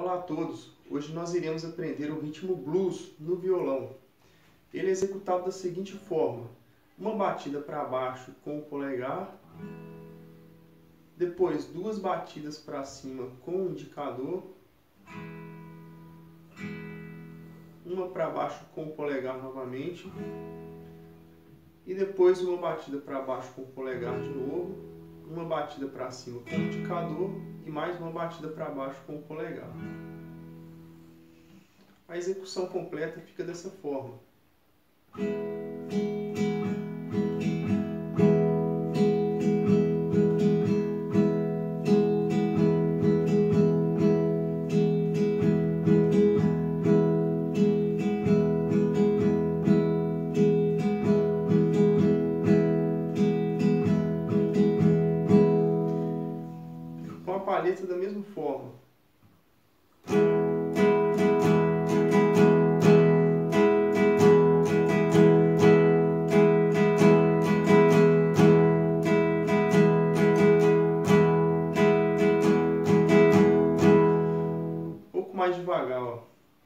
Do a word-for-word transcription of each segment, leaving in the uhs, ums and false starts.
Olá a todos! Hoje nós iremos aprender o ritmo blues no violão. Ele é executado da seguinte forma: uma batida para baixo com o polegar, depois duas batidas para cima com o indicador, uma para baixo com o polegar novamente, e depois uma batida para baixo com o polegar de novo, uma batida para cima com o indicador e mais uma batida para baixo com o polegar. A execução completa fica dessa forma. Com a palheta da mesma forma. Um pouco mais devagar, ó.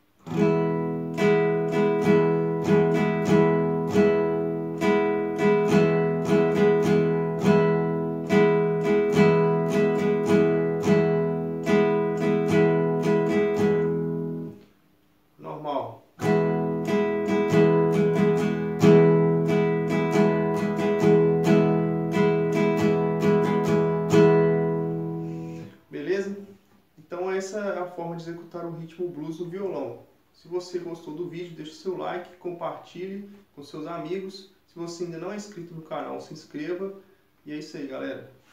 Normal. Beleza? Então essa é a forma de executar o ritmo blues no violão. Se você gostou do vídeo, deixe seu like, compartilhe com seus amigos. Se você ainda não é inscrito no canal, se inscreva. E é isso aí, galera.